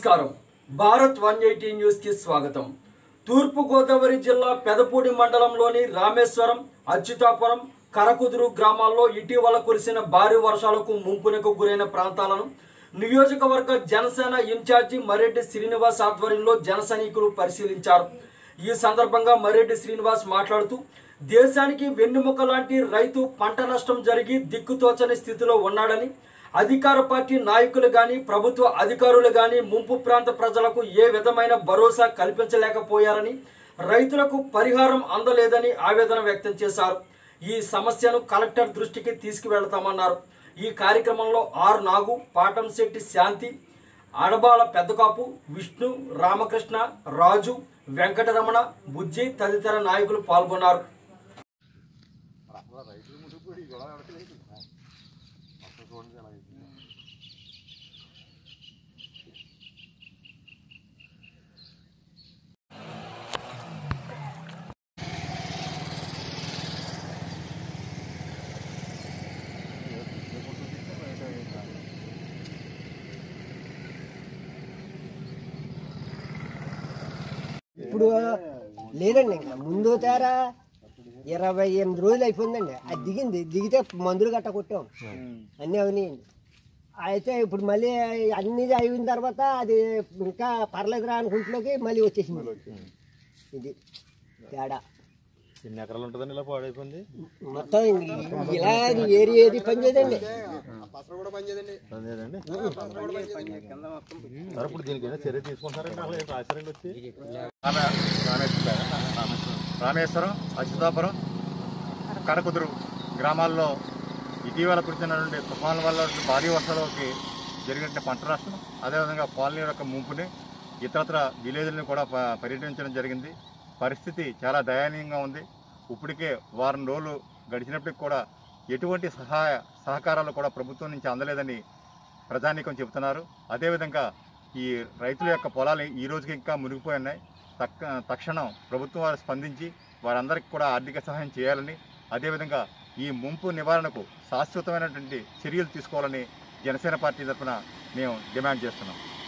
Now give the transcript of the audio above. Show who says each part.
Speaker 1: నమస్కారం భారత్ 180 న్యూస్ కి స్వాగతం। తూర్పు గోదావరి జిల్లా పెదపూడి మండలంలోని రామేశ్వరం, అచ్యుతాపురం, కరకుదురు గ్రామాల్లో ఇటీవల కురిసిన భారీ వర్షాలకు ముంపునకు గురైన ప్రాంతాలను నియోజకవర్గ జనసేన ఇన్ఛార్జి మరెడ్డి శ్రీనివాస్ ఆధ్వర్యంలో జనసైనికులు పరిశీలించారు। ఈ సందర్భంగా మరెడ్డి శ్రీనివాస్ మాట్లాడుతూ దేశానికి వెన్నెముక లాంటి రైతు పంట నష్టం జరిగి దిక్కుతోచని స్థితిలో ఉన్నాడని, అధికార పార్టీ నాయకులు గాని ప్రభుత్వ అధికారులు గాని ముంపు ప్రాంత ప్రజలకు ఏ విధమైన భరోసా కల్పించలేకపోయారని, రైతులకు పరిహారం అందలేదని ఆవేదన వ్యక్తం చేశారు। ఈ సమస్యను కలెక్టర్ దృష్టికి తీసుకువెళ్తామన్నారు। ఈ కార్యక్రమంలో ఆర్ నాగు, పాటంశెట్టి శాంతి, అడబాల పెద్దకాపు, విష్ణు, రామకృష్ణ, రాజు, వెంకటరమణ, బుజ్జి తదితర నాయకులు పాల్గొన్నారు।
Speaker 2: ఇప్పుడు లేదండి, ఇంకా ముందు తేరా 28 రోజులు అయిపోయిందండి। అది దిగితే మందులు గట్ట కొట్టాం, అన్నీ అవనాయండి। అయితే ఇప్పుడు మళ్ళీ అన్ని అయిన తర్వాత అది ఇంకా పర్లేదురా అనుకుంటులోకి మళ్ళీ వచ్చేసింది। ఇది తేడా
Speaker 3: ఎన్ని ఎకరాలు ఉంటుందండి ఇలా పాడైపోయింది
Speaker 2: మొత్తం। ఇలా ఏది పని చేయదండి,
Speaker 3: ఇప్పుడు దీనికైనా చర్య తీసుకుంటారండి? అలా రాశారండి వచ్చి
Speaker 4: రామేశ్వరం, అచ్యుతాపురం, కరకుదురు గ్రామాల్లో ఇటీవల కురిసినటువంటి తుఫాన్ల వల్ల భారీ వర్షాలకి జరిగిన పంట నష్టం, అదేవిధంగా కాలనీ యొక్క ముంపుని ఇతరత్ర విలేజ్లను కూడా పర్యటించడం జరిగింది। పరిస్థితి చాలా దయనీయంగా ఉంది। ఇప్పటికే వారం రోజులు గడిచినప్పటికి కూడా ఎటువంటి సహకారాలు కూడా ప్రభుత్వం నుంచి అందలేదని ప్రజానీకం చెబుతున్నారు। అదేవిధంగా ఈ రైతుల యొక్క పొలాలు ఈ రోజుకి ఇంకా మునిగిపోయి ఉన్నాయి। తక్షణం ప్రభుత్వం వారు స్పందించి వారందరికీ కూడా ఆర్థిక సహాయం చేయాలని, అదేవిధంగా ఈ ముంపు నివారణకు శాశ్వతమైనటువంటి చర్యలు తీసుకోవాలని జనసేన పార్టీ తరఫున మేము డిమాండ్ చేస్తున్నాం।